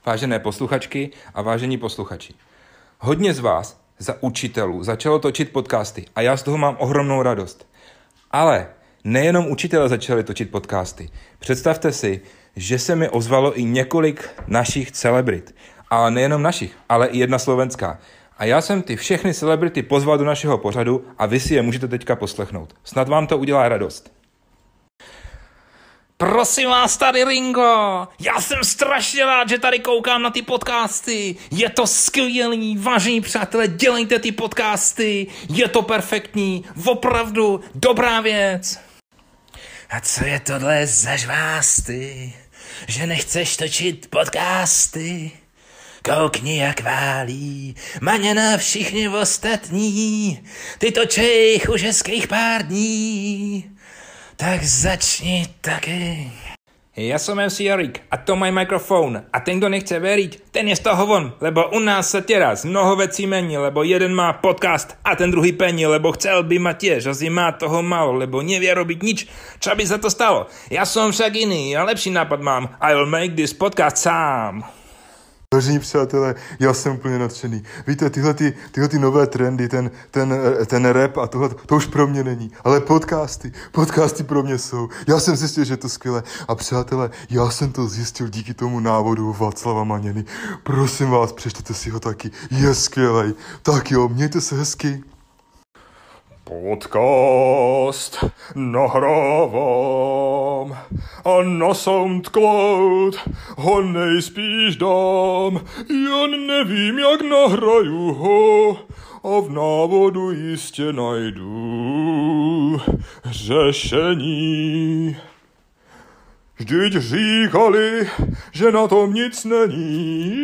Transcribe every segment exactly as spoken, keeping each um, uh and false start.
vážené posluchačky a vážení posluchači. Hodně z vás za učitelů začalo točit podcasty a já z toho mám ohromnou radost. Ale nejenom učitelé začali točit podcasty. Představte si, že se mi ozvalo i několik našich celebrit. Ale nejenom našich, ale i jedna slovenská. A já jsem ty všechny celebrity pozval do našeho pořadu a vy si je můžete teďka poslechnout. Snad vám to udělá radost. Prosím vás tady, Ringo, já jsem strašně rád, že tady koukám na ty podcasty. Je to skvělý, vážení přátelé, dělejte ty podcasty, je to perfektní, opravdu dobrá věc. A co je tohle za žvásty, že nechceš točit podcasty? Koukni, jak válí Maněna všichni ostatní, ty točej už hezkých pár dní. Tak začni taky. Ja som em cé Erik a to môj mikrofón. A ten, kto nechce veriť, ten je z toho von, lebo u nás sa teraz mnoho vecí mení, lebo jeden má podcast a ten druhý pení, lebo chcel by mať tiež, a má toho málo, lebo nevie robiť nič, čo by za to stalo. Ja som však iný a lepší nápad mám. I will make this podcast sám. Vážení přátelé, já jsem úplně nadšený. Víte, tyhle, ty, tyhle ty nové trendy, ten, ten, ten rap a tohle, to už pro mě není. Ale podcasty, podcasty pro mě jsou. Já jsem zjistil, že je to skvělé. A přátelé, já jsem to zjistil díky tomu návodu Václava Maněny. Prosím vás, přečtěte si ho taky. Je skvělej. Tak jo, mějte se hezky. Podcast nahrávám a na SoundCloud ho nejspíš dám. Jen nevím, jak nahraju ho a v návodu jistě najdu řešení. Vždyť říkali, že na tom nic není.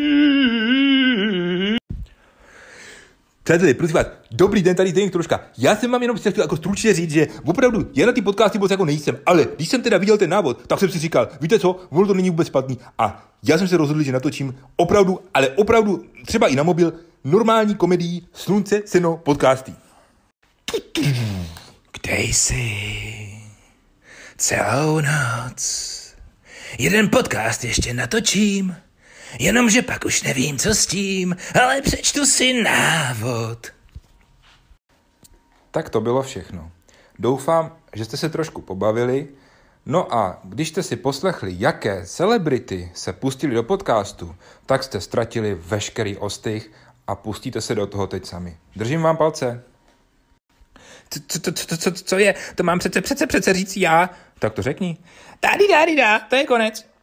Přátelé, prosím vás, dobrý den, tady Zdeněk Troška. Já jsem vám jenom chtěl jako stručně říct, že opravdu já na ty podcasty moc jako nejsem, ale když jsem teda viděl ten návod, tak jsem si říkal, víte co, ono to není vůbec špatný. A já jsem se rozhodl, že natočím opravdu, ale opravdu třeba i na mobil, normální komedii Slunce, seno, podcasty. Kde jsi? Celou noc. Jeden podcast ještě natočím. Jenomže pak už nevím, co s tím, ale přečtu si návod. Tak to bylo všechno. Doufám, že jste se trošku pobavili. No a když jste si poslechli, jaké celebrity se pustili do podcastu, tak jste ztratili veškerý ostych a pustíte se do toho teď sami. Držím vám palce. Co, co, co, co, co je? To mám přece, přece, přece říct já. Tak to řekni. Tady, tady, dá, to je konec.